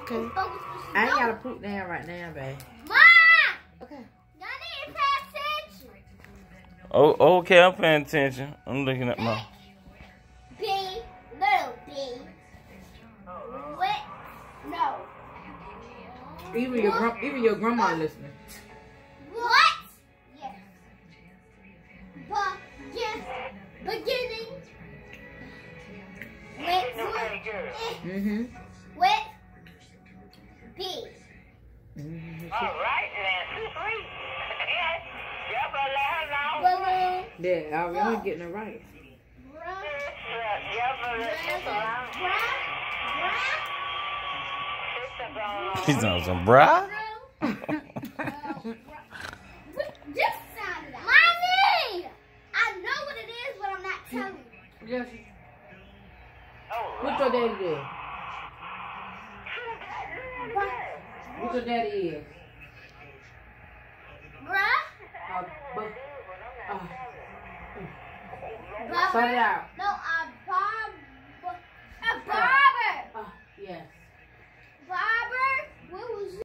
Okay. I ain't gotta put down right now, babe. Mom! Okay. Y'all need to pay attention. Oh, okay, I'm paying attention. I'm looking at my... B, little B. What? No. Even your grandma listening. What? Yes. Beginning. With. With. B. All right, then. Balloon. Yeah, I was getting it right. He's on some bra. Just sound it out. Mommy! I know what it is, but I'm not telling you. Yes. What your daddy did? What your daddy is? Bruh? Start it out. No,